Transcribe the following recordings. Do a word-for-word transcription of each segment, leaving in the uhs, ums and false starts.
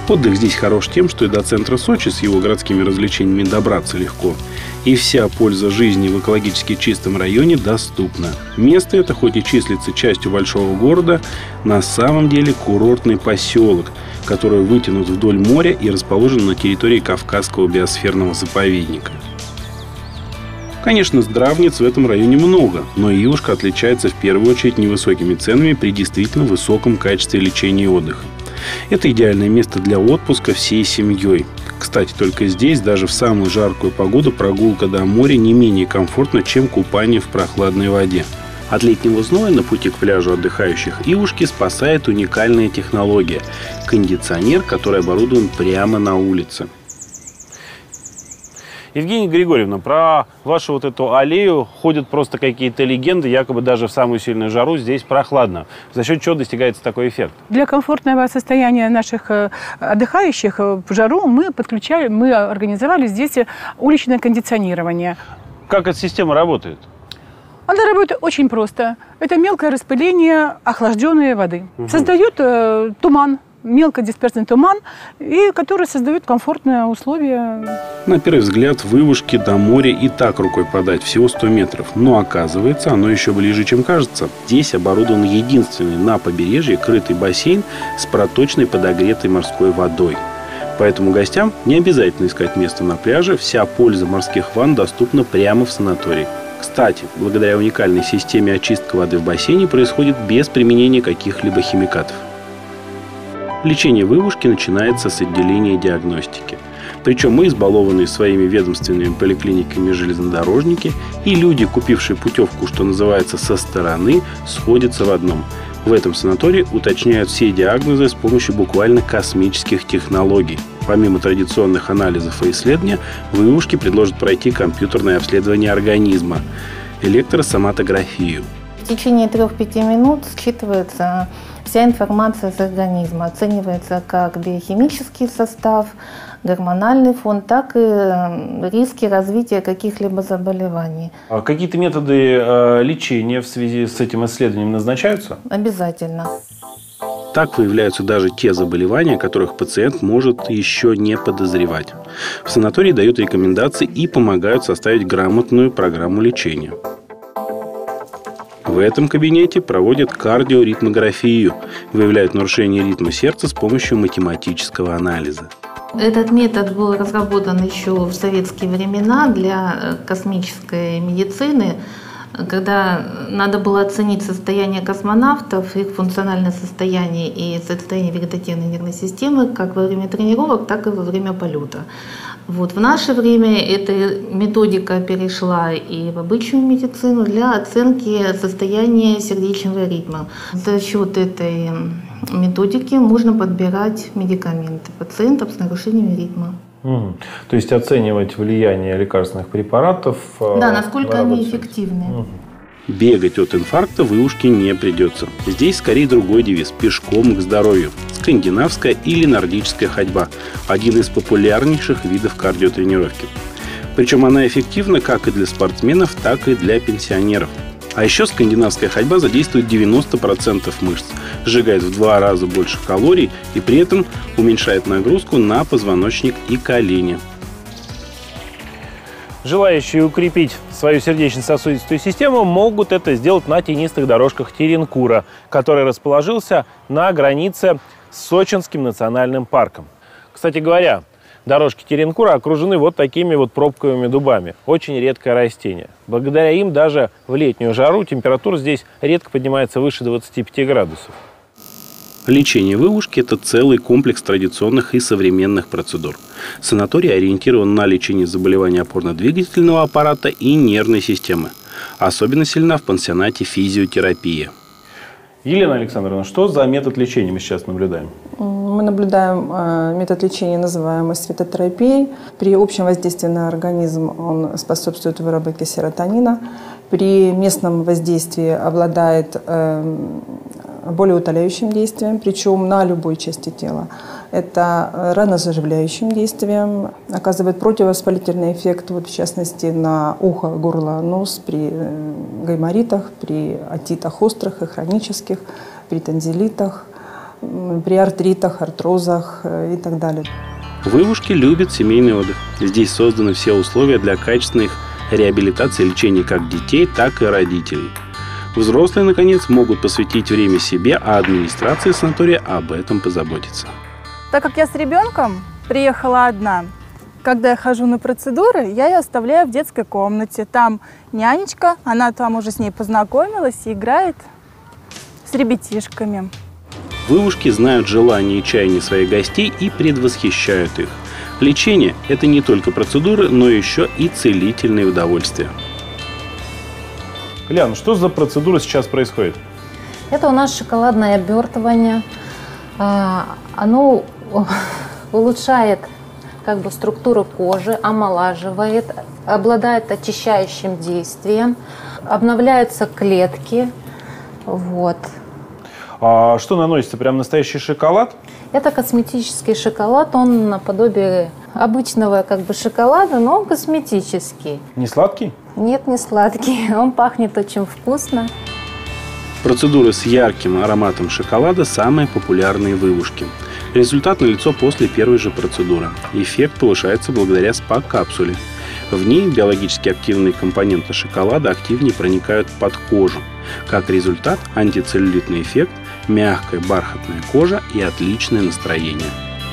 Отдых здесь хорош тем, что и до центра Сочи с его городскими развлечениями добраться легко. И вся польза жизни в экологически чистом районе доступна. Место это, хоть и числится частью большого города, на самом деле курортный поселок, который вытянут вдоль моря и расположен на территории Кавказского биосферного заповедника. Конечно, здравниц в этом районе много, но Ивушка отличается в первую очередь невысокими ценами при действительно высоком качестве лечения и отдыха. Это идеальное место для отпуска всей семьей. Кстати, только здесь, даже в самую жаркую погоду, прогулка до моря не менее комфортна, чем купание в прохладной воде. От летнего зноя на пути к пляжу отдыхающих Ивушки спасает уникальная технология – кондиционер, который оборудован прямо на улице. Евгения Григорьевна, про вашу вот эту аллею ходят просто какие-то легенды, якобы даже в самую сильную жару здесь прохладно. За счет чего достигается такой эффект? Для комфортного состояния наших отдыхающих в жару мы подключали, мы организовали здесь уличное кондиционирование. Как эта система работает? Она работает очень просто. Это мелкое распыление охлажденной воды. Угу. Создает э, туман. Мелкодисперсный туман, и который создает комфортные условия. На первый взгляд, в Ивушке до моря и так рукой подать, всего сто метров. Но оказывается, оно еще ближе, чем кажется. Здесь оборудован единственный на побережье крытый бассейн с проточной подогретой морской водой. Поэтому гостям не обязательно искать место на пляже, вся польза морских ванн доступна прямо в санатории. Кстати, благодаря уникальной системе очистки воды в бассейне происходит без применения каких-либо химикатов. Лечение в Ивушке начинается с отделения диагностики. Причем мы, избалованные своими ведомственными поликлиниками железнодорожники, и люди, купившие путевку, что называется, со стороны, сходятся в одном. В этом санатории уточняют все диагнозы с помощью буквально космических технологий. Помимо традиционных анализов и исследований, в Ивушке предложат пройти компьютерное обследование организма – электросоматографию. В течение трех-пяти минут считывается вся информация с организма, оценивается как биохимический состав, гормональный фон, так и риски развития каких-либо заболеваний. А какие-то методы э, лечения в связи с этим исследованием назначаются? Обязательно. Так выявляются даже те заболевания, которых пациент может еще не подозревать. В санатории дают рекомендации и помогают составить грамотную программу лечения. В этом кабинете проводят кардиоритмографию, выявляют нарушение ритма сердца с помощью математического анализа. Этот метод был разработан еще в советские времена для космической медицины, когда надо было оценить состояние космонавтов, их функциональное состояние и состояние вегетативной нервной системы как во время тренировок, так и во время полета. Вот. В наше время эта методика перешла и в обычную медицину для оценки состояния сердечного ритма. За счет этой методики можно подбирать медикаменты пациентам с нарушениями ритма. Угу. То есть оценивать влияние лекарственных препаратов. Да, насколько они эффективны. Угу. Бегать от инфаркта в Ивушке не придется. Здесь скорее другой девиз – пешком к здоровью. Скандинавская или нордическая ходьба – один из популярнейших видов кардиотренировки. Причем она эффективна как и для спортсменов, так и для пенсионеров. А еще скандинавская ходьба задействует девяносто процентов мышц, сжигает в два раза больше калорий и при этом уменьшает нагрузку на позвоночник и колени. Желающие укрепить свою сердечно-сосудистую систему могут это сделать на тенистых дорожках Теренкура, который расположился на границе с Сочинским национальным парком. Кстати говоря, дорожки Теренкура окружены вот такими вот пробковыми дубами. Очень редкое растение. Благодаря им даже в летнюю жару температура здесь редко поднимается выше двадцати пяти градусов. Лечение в Ивушке – это целый комплекс традиционных и современных процедур. Санаторий ориентирован на лечение заболеваний опорно-двигательного аппарата и нервной системы. Особенно сильна в пансионате физиотерапия. Елена Александровна, что за метод лечения мы сейчас наблюдаем? Мы наблюдаем метод лечения, называемый светотерапией. При общем воздействии на организм он способствует выработке серотонина. При местном воздействии обладает болеутоляющим действием, причем на любой части тела. Это ранозаживляющим действием, оказывает противовоспалительный эффект, вот в частности на ухо, горло, нос при гайморитах, при отитах острых и хронических, при танзелитах. при артритах, артрозах и так далее. Вывушки любят семейный отдых. Здесь созданы все условия для качественных реабилитации и лечения как детей, так и родителей. Взрослые, наконец, могут посвятить время себе, а администрация санатория об этом позаботится. Так как я с ребенком приехала одна, когда я хожу на процедуры, я ее оставляю в детской комнате. Там нянечка, она там уже с ней познакомилась и играет с ребятишками. Вывушки знают желания и чаяния своих гостей и предвосхищают их. Лечение – это не только процедуры, но еще и целительные удовольствия. Лян, что за процедура сейчас происходит? Это у нас шоколадное обертывание. Оно улучшает как бы структуру кожи, омолаживает, обладает очищающим действием, обновляются клетки. Вот. А что наносится? Прям настоящий шоколад? Это косметический шоколад, он наподобие обычного как бы шоколада, но он косметический. Не сладкий? Нет, не сладкий, он пахнет очень вкусно. Процедуры с ярким ароматом шоколада – самые популярные вывушки. Результат налицо после первой же процедуры. Эффект повышается благодаря спа-капсуле. В ней биологически активные компоненты шоколада активнее проникают под кожу. Как результат – антицеллюлитный эффект, мягкая бархатная кожа и отличное настроение.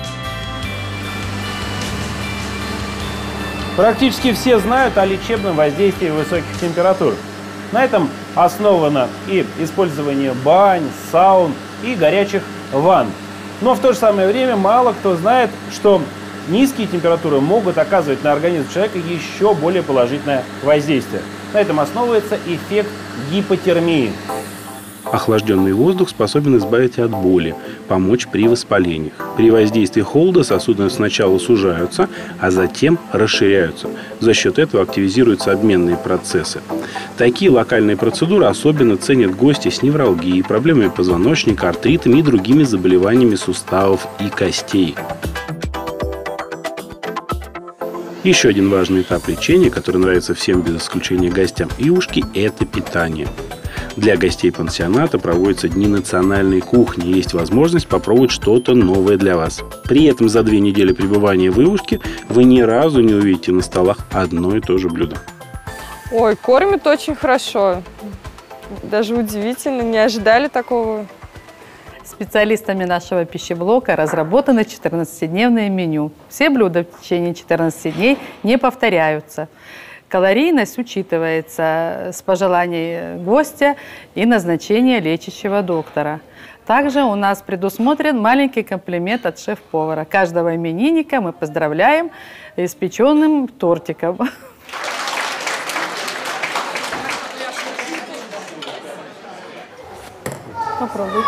Практически все знают о лечебном воздействии высоких температур. На этом основано и использование бань, саун и горячих ванн. Но в то же самое время мало кто знает, что низкие температуры могут оказывать на организм человека еще более положительное воздействие. На этом основывается эффект гипотермии. Охлажденный воздух способен избавить от боли, помочь при воспалениях. При воздействии холода сосуды сначала сужаются, а затем расширяются. За счет этого активизируются обменные процессы. Такие локальные процедуры особенно ценят гости с невралгией, проблемами позвоночника, артритами и другими заболеваниями суставов и костей. Еще один важный этап лечения, который нравится всем без исключения гостям Ивушки, это питание. Для гостей пансионата проводятся дни национальной кухни. Есть возможность попробовать что-то новое для вас. При этом за две недели пребывания в Ивушке вы ни разу не увидите на столах одно и то же блюдо. Ой, кормят очень хорошо. Даже удивительно, не ожидали такого. Специалистами нашего пищеблока разработано четырнадцатидневное меню. Все блюда в течение четырнадцати дней не повторяются. Калорийность учитывается с пожеланий гостя и назначения лечащего доктора. Также у нас предусмотрен маленький комплимент от шеф-повара. Каждого именинника мы поздравляем испеченным тортиком. Попробуйте.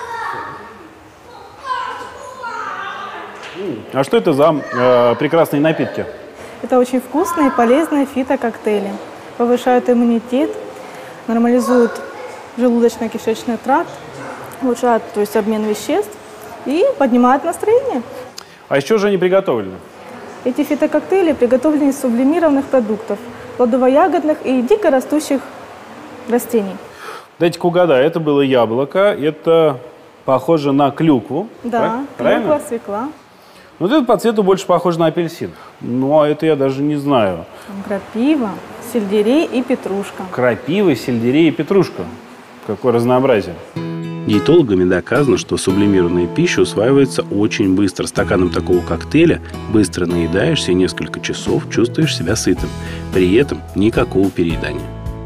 А что это за э, прекрасные напитки? Это очень вкусные и полезные фитококтейли. Повышают иммунитет, нормализуют желудочно-кишечный тракт, улучшают, то есть, обмен веществ и поднимают настроение. А из чего же они приготовлены? Эти фитококтейли приготовлены из сублимированных продуктов, плодово-ягодных и дикорастущих растений. Дайте-ка угадаю, это было яблоко, это похоже на клюкву. Да, правильно? клюква, свекла. Вот это по цвету больше похоже на апельсин. Ну, а это я даже не знаю. Крапива, сельдерей и петрушка. Крапива, сельдерей и петрушка. Какое разнообразие. Диетологами доказано, что сублимированная пища усваивается очень быстро. Стаканом такого коктейля быстро наедаешься и несколько часов чувствуешь себя сытым. При этом никакого переедания.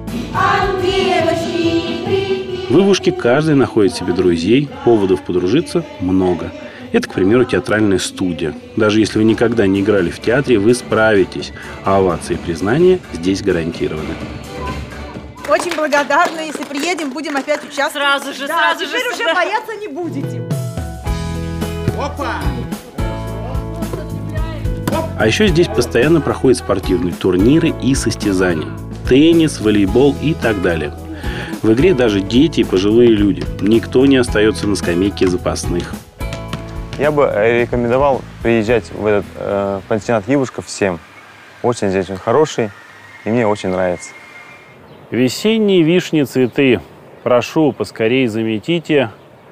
В Ивушке каждый находит себе друзей, поводов подружиться много. Это, к примеру, театральная студия. Даже если вы никогда не играли в театре, вы справитесь, а овации и признания здесь гарантированы. Очень благодарна. Если приедем, будем опять участвовать. Сразу же, да, сразу теперь же. уже бояться не будете. Опа! А еще здесь постоянно проходят спортивные турниры и состязания. Теннис, волейбол и так далее. В игре даже дети и пожилые люди. Никто не остается на скамейке запасных. Я бы рекомендовал приезжать в этот э, пансионат Ивушка всем. Очень здесь он хороший, и мне очень нравится. Весенние вишни цветы. Прошу, поскорее заметите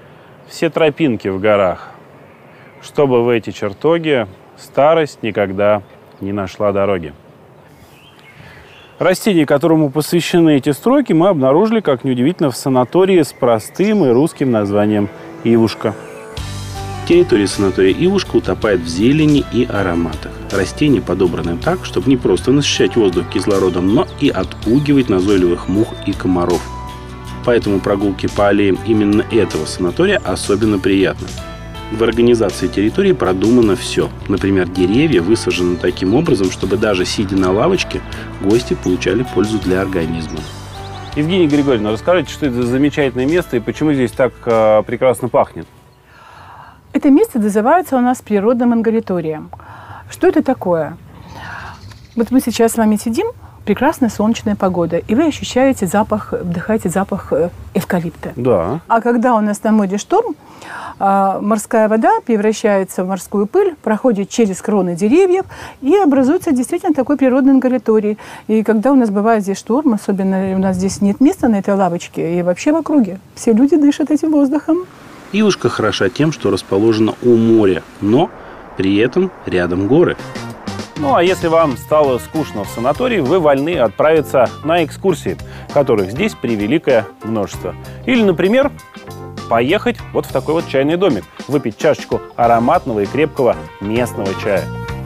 все тропинки в горах, чтобы в эти чертоги старость никогда не нашла дороги. Растение, которому посвящены эти строки, мы обнаружили, как неудивительно, в санатории с простым и русским названием «Ивушка». Территория санатория «Ивушка» утопает в зелени и ароматах. Растения подобраны так, чтобы не просто насыщать воздух кислородом, но и отпугивать назойливых мух и комаров. Поэтому прогулки по аллеям именно этого санатория особенно приятны. В организации территории продумано все. Например, деревья высажены таким образом, чтобы даже сидя на лавочке, гости получали пользу для организма. Евгения Григорьевна, расскажите, что это за замечательное место и почему здесь так э, прекрасно пахнет? Это место называется у нас природным ангариторием. Что это такое? Вот мы сейчас с вами сидим, прекрасная солнечная погода, и вы ощущаете запах, вдыхаете запах эвкалипта. Да. А когда у нас на море шторм, морская вода превращается в морскую пыль, проходит через кроны деревьев и образуется действительно такой природный ангариторий. И когда у нас бывает здесь шторм, особенно у нас здесь нет места на этой лавочке, и вообще в округе, все люди дышат этим воздухом. Ивушка хороша тем, что расположена у моря, но при этом рядом горы. Ну, а если вам стало скучно в санатории, вы вольны отправиться на экскурсии, которых здесь превеликое множество. Или, например, поехать вот в такой вот чайный домик, выпить чашечку ароматного и крепкого местного чая.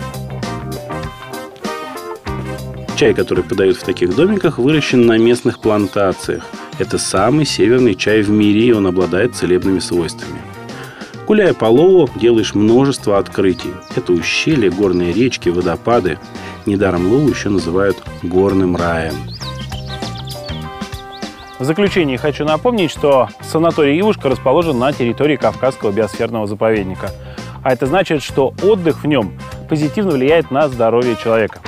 Чай, который подают в таких домиках, выращен на местных плантациях. Это самый северный чай в мире, и он обладает целебными свойствами. Гуляя по Лоу, делаешь множество открытий. Это ущелья, горные речки, водопады. Недаром Лоу еще называют горным раем. В заключение хочу напомнить, что санаторий «Ивушка» расположен на территории Кавказского биосферного заповедника. А это значит, что отдых в нем позитивно влияет на здоровье человека.